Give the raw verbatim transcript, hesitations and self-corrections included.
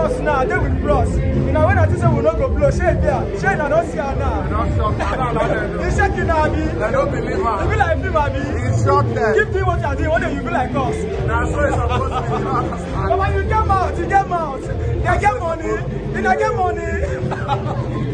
bros now, they with bros. You know, when I just say we not go blow, shake there. Shake I don't see her now. You shake you now, Abi. They don't believe her. You be like him, Abi. He's shocked there. Keep doing what you're doing, one day you be like us. That's what it's supposed to be. But when you get out, you get out. You get money. You don't get money.